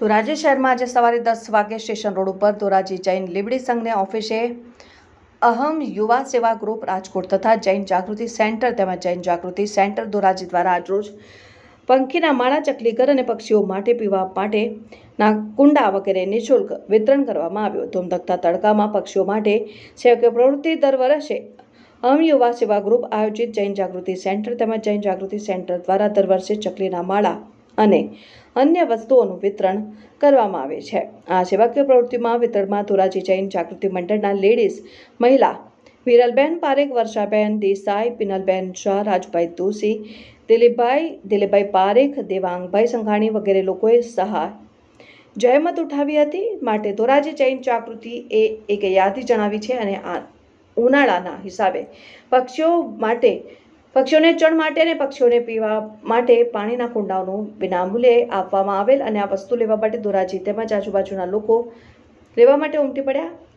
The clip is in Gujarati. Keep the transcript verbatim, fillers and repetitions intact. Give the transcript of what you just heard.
ધોરાજી શહેરમાં આજે સવારે દસ વાગે સ્ટેશન રોડ ઉપર ધોરાજી જૈન લીબડી સંઘને ઓફિસે અહમ યુવા સેવા ગ્રુપ રાજકોટ તથા જૈન જાગૃતિ સેન્ટર તેમજ જૈન જાગૃતિ સેન્ટર ધોરાજી દ્વારા આજરોજ પંખીના માળા, ચકલી ઘર અને પક્ષીઓ માટે પીવા માટેના કુંડા વગેરે નિઃશુલ્ક વિતરણ કરવામાં આવ્યું. ધૂમધકતા તડકામાં પક્ષીઓ માટે સેવકીય પ્રવૃત્તિ દર વર્ષે અહમ યુવા સેવા ગ્રુપ આયોજિત જૈન જાગૃતિ સેન્ટર તેમજ જૈન જાગૃતિ સેન્ટર દ્વારા દર વર્ષે ચકલીના માળા અને અન્ય વસ્તુઓનું વિતરણ કરવામાં આવે છે. આ સેવાકીય પ્રવૃત્તિમાં વિતરણમાં ધોરાજી જૈન જાગૃતિ મંડળના લેડીઝ મહિલા વિરલબેન પારેખ, વર્ષાબેન દેસાઈ, પિનલબેન શાહ, રાજભાઈ દોશી, દિલીપભાઈ દિલીપભાઈ પારેખ, દેવાંગભાઈ સંઘાણી વગેરે લોકોએ સહાય જહેમત ઉઠાવી હતી. માટે ધોરાજી જૈન જાગૃતિ એ એક યાદી જણાવી છે અને આ ઉનાળાના હિસાબે પક્ષીઓ માટે પક્ષીઓને ચણ માટે અને પક્ષીઓને પીવા માટે પાણીના કુંડાઓનું વિનામૂલ્યે આપવામાં આવેલ અને આ વસ્તુ લેવા માટે ધોરાજી તેમજ આજુબાજુના લોકો લેવા માટે ઉમટી પડ્યા.